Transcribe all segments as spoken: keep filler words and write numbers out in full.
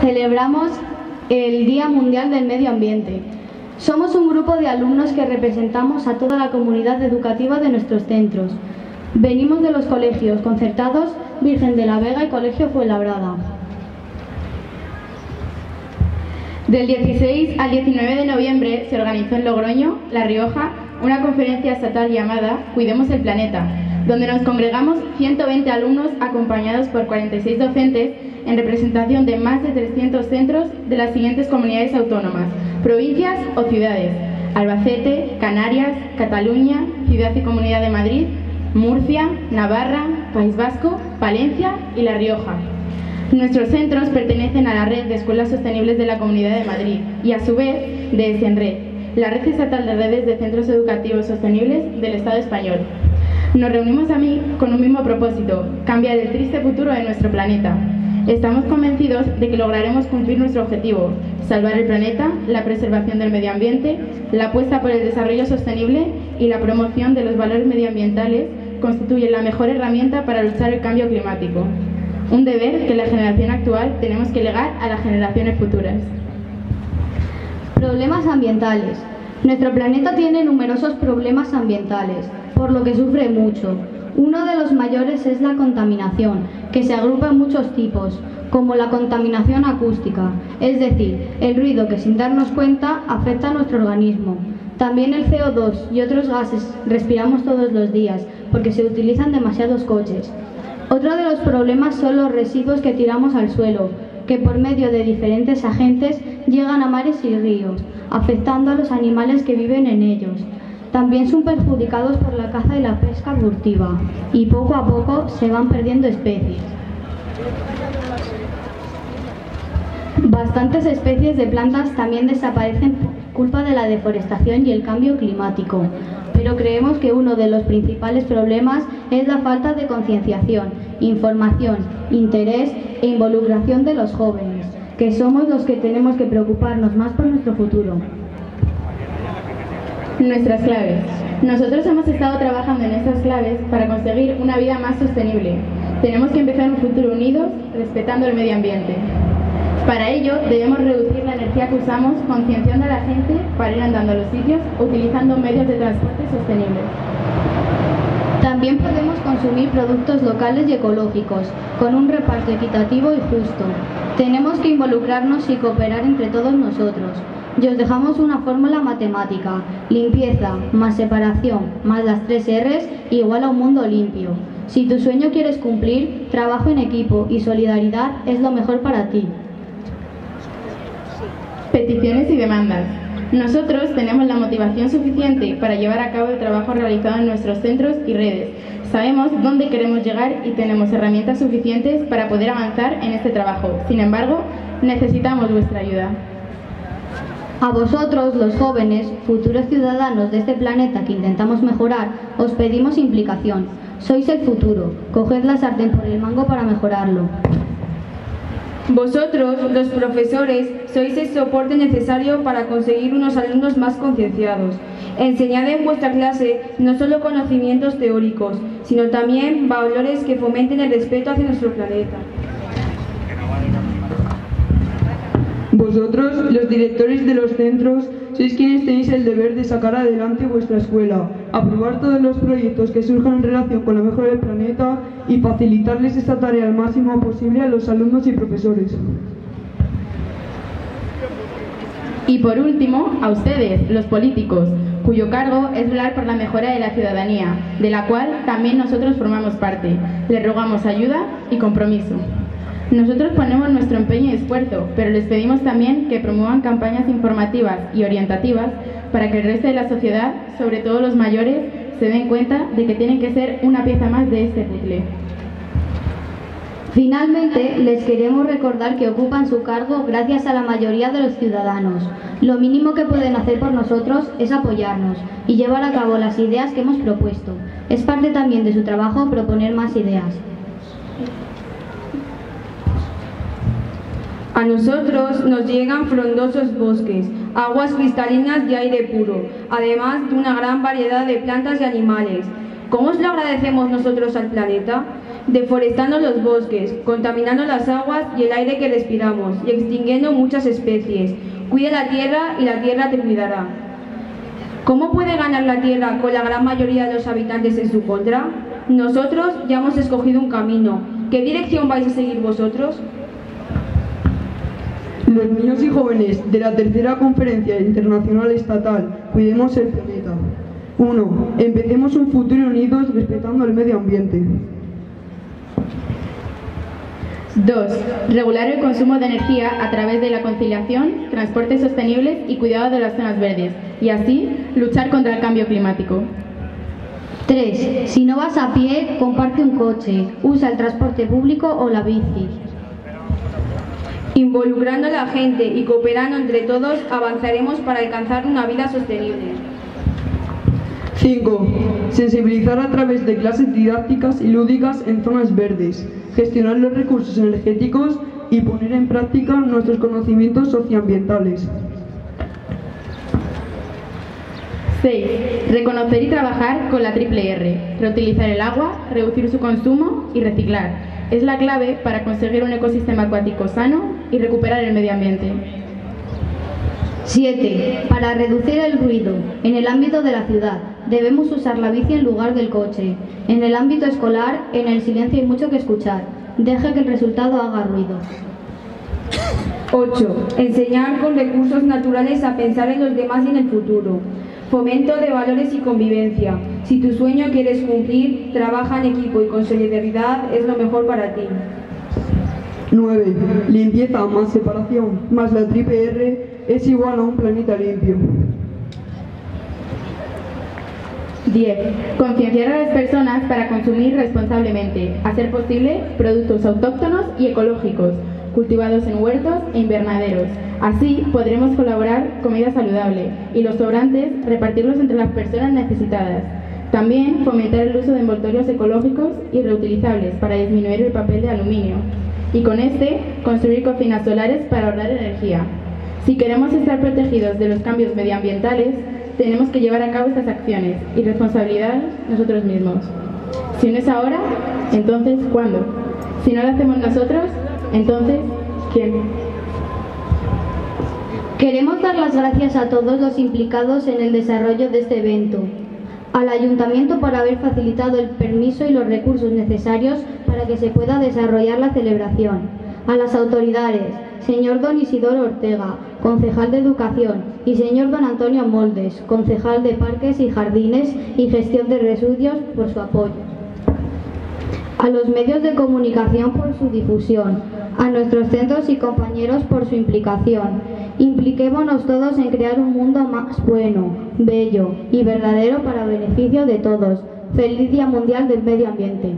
celebramos el Día Mundial del Medio Ambiente. Somos un grupo de alumnos que representamos a toda la comunidad educativa de nuestros centros. Venimos de los colegios concertados Virgen de la Vega y Colegio Fuenlabrada. Del dieciséis al diecinueve de noviembre se organizó en Logroño, La Rioja, una conferencia estatal llamada Cuidemos el Planeta, donde nos congregamos ciento veinte alumnos acompañados por cuarenta y seis docentes en representación de más de trescientos centros de las siguientes comunidades autónomas, provincias o ciudades: Albacete, Canarias, Cataluña, Ciudad y Comunidad de Madrid, Murcia, Navarra, País Vasco, Palencia y La Rioja. Nuestros centros pertenecen a la Red de Escuelas Sostenibles de la Comunidad de Madrid y, a su vez, de ESENRED, la Red Estatal de Redes de Centros Educativos Sostenibles del Estado español. Nos reunimos a mí con un mismo propósito: cambiar el triste futuro de nuestro planeta. Estamos convencidos de que lograremos cumplir nuestro objetivo: salvar el planeta, la preservación del medio ambiente, la apuesta por el desarrollo sostenible y la promoción de los valores medioambientales constituyen la mejor herramienta para luchar el cambio climático. Un deber que la generación actual tenemos que legar a las generaciones futuras. Problemas ambientales. Nuestro planeta tiene numerosos problemas ambientales, por lo que sufre mucho. Uno de los mayores es la contaminación, que se agrupa en muchos tipos, como la contaminación acústica, es decir, el ruido que sin darnos cuenta afecta a nuestro organismo. También el C O dos y otros gases respiramos todos los días, porque se utilizan demasiados coches. Otro de los problemas son los residuos que tiramos al suelo, que por medio de diferentes agentes llegan a mares y ríos, afectando a los animales que viven en ellos. También son perjudicados por la caza y la pesca furtiva, y poco a poco se van perdiendo especies. Bastantes especies de plantas también desaparecen por culpa de la deforestación y el cambio climático, pero creemos que uno de los principales problemas es la falta de concienciación, información, interés e involucración de los jóvenes, que somos los que tenemos que preocuparnos más por nuestro futuro. Nuestras claves. Nosotros hemos estado trabajando en estas claves para conseguir una vida más sostenible. Tenemos que empezar un futuro unidos, respetando el medio ambiente. Para ello, debemos reducir la energía que usamos, concienciando a la gente para ir andando a los sitios, utilizando medios de transporte sostenibles. También podemos consumir productos locales y ecológicos, con un reparto equitativo y justo. Tenemos que involucrarnos y cooperar entre todos nosotros. Y os dejamos una fórmula matemática: limpieza más separación más las tres R's igual a un mundo limpio. Si tu sueño quieres cumplir, trabajo en equipo y solidaridad es lo mejor para ti. Peticiones y demandas. Nosotros tenemos la motivación suficiente para llevar a cabo el trabajo realizado en nuestros centros y redes. Sabemos dónde queremos llegar y tenemos herramientas suficientes para poder avanzar en este trabajo. Sin embargo, necesitamos vuestra ayuda. A vosotros, los jóvenes, futuros ciudadanos de este planeta que intentamos mejorar, os pedimos implicación. Sois el futuro. Coged la sartén por el mango para mejorarlo. Vosotros, los profesores, sois el soporte necesario para conseguir unos alumnos más concienciados. Enseñad en vuestra clase no solo conocimientos teóricos, sino también valores que fomenten el respeto hacia nuestro planeta. Vosotros, los directores de los centros, sois quienes tenéis el deber de sacar adelante vuestra escuela, aprobar todos los proyectos que surjan en relación con la mejora del planeta y facilitarles esta tarea al máximo posible a los alumnos y profesores. Y por último, a ustedes, los políticos, cuyo cargo es velar por la mejora de la ciudadanía, de la cual también nosotros formamos parte. Les rogamos ayuda y compromiso. Nosotros ponemos nuestro empeño y esfuerzo, pero les pedimos también que promuevan campañas informativas y orientativas para que el resto de la sociedad, sobre todo los mayores, se den cuenta de que tienen que ser una pieza más de este puzzle. Finalmente, les queremos recordar que ocupan su cargo gracias a la mayoría de los ciudadanos. Lo mínimo que pueden hacer por nosotros es apoyarnos y llevar a cabo las ideas que hemos propuesto. Es parte también de su trabajo proponer más ideas. A nosotros nos llegan frondosos bosques, aguas cristalinas y aire puro, además de una gran variedad de plantas y animales. ¿Cómo os lo agradecemos nosotros al planeta? deforestando los bosques, contaminando las aguas y el aire que respiramos y extinguiendo muchas especies. Cuida la tierra y la tierra te cuidará. ¿Cómo puede ganar la tierra con la gran mayoría de los habitantes en su contra? Nosotros ya hemos escogido un camino. ¿Qué dirección vais a seguir vosotros? Los niños y jóvenes de la tercera conferencia internacional estatal Cuidemos el planeta. uno. Empecemos un futuro unidos respetando el medio ambiente. dos. Regular el consumo de energía a través de la conciliación, transportes sostenibles y cuidado de las zonas verdes, y así luchar contra el cambio climático. tres. Si no vas a pie, comparte un coche, usa el transporte público o la bici. Involucrando a la gente y cooperando entre todos, avanzaremos para alcanzar una vida sostenible. cinco. Sensibilizar a través de clases didácticas y lúdicas en zonas verdes, gestionar los recursos energéticos y poner en práctica nuestros conocimientos socioambientales. seis. Reconocer y trabajar con la triple R, reutilizar el agua, reducir su consumo y reciclar. Es la clave para conseguir un ecosistema acuático sano y recuperar el medio ambiente. siete. Para reducir el ruido en el ámbito de la ciudad, debemos usar la bici en lugar del coche. En el ámbito escolar, en el silencio hay mucho que escuchar. Deja que el resultado haga ruido. ocho. Enseñar con recursos naturales a pensar en los demás y en el futuro. Fomento de valores y convivencia. Si tu sueño quieres cumplir, trabaja en equipo y con solidaridad es lo mejor para ti. nueve. Limpieza más separación más la triple R es igual a un planeta limpio. diez. Concienciar a las personas para consumir responsablemente, a ser posible productos autóctonos y ecológicos, cultivados en huertos e invernaderos. Así podremos colaborar comida saludable y los sobrantes repartirlos entre las personas necesitadas. También fomentar el uso de envoltorios ecológicos y reutilizables para disminuir el papel de aluminio. Y con este, construir cocinas solares para ahorrar energía. Si queremos estar protegidos de los cambios medioambientales, tenemos que llevar a cabo estas acciones y responsabilidad nosotros mismos. Si no es ahora, entonces ¿cuándo? Si no lo hacemos nosotros, entonces ¿quién? Queremos dar las gracias a todos los implicados en el desarrollo de este evento. Al Ayuntamiento por haber facilitado el permiso y los recursos necesarios para que se pueda desarrollar la celebración. A las autoridades, señor don Isidoro Ortega, concejal de Educación, y señor don Antonio Moldes, concejal de Parques y Jardines y Gestión de Residuos, por su apoyo. A los medios de comunicación por su difusión, a nuestros centros y compañeros por su implicación. Impliquémonos todos en crear un mundo más bueno, bello y verdadero para beneficio de todos. Feliz Día Mundial del Medio Ambiente.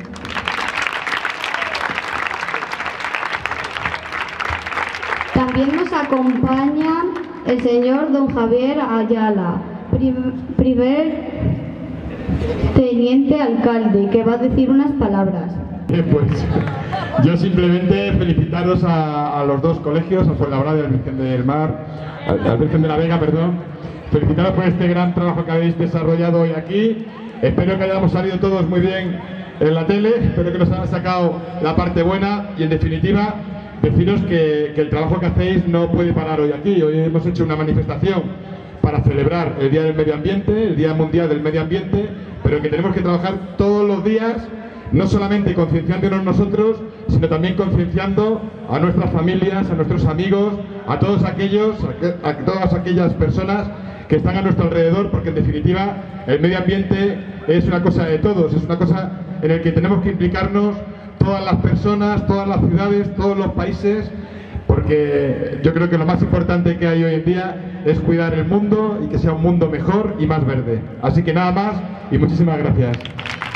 También nos acompaña el señor don Javier Ayala, primer teniente alcalde, que va a decir unas palabras. Bien, pues yo simplemente felicitaros a, a los dos colegios, a Fuenlabrada y al Virgen del Mar, al, al Virgen de la Vega, perdón. Felicitaros por este gran trabajo que habéis desarrollado hoy aquí. Espero que hayamos salido todos muy bien en la tele, espero que nos hayan sacado la parte buena y en definitiva deciros que, que el trabajo que hacéis no puede parar hoy aquí. Hoy hemos hecho una manifestación para celebrar el Día del Medio Ambiente, el Día Mundial del Medio Ambiente, pero que tenemos que trabajar todos los días, no solamente concienciándonos nosotros, sino también concienciando a nuestras familias, a nuestros amigos, a todos aquellos, a todas aquellas personas que están a nuestro alrededor, porque en definitiva el medio ambiente es una cosa de todos, es una cosa en la que tenemos que implicarnos todas las personas, todas las ciudades, todos los países, porque yo creo que lo más importante que hay hoy en día es cuidar el mundo y que sea un mundo mejor y más verde. Así que nada más y muchísimas gracias.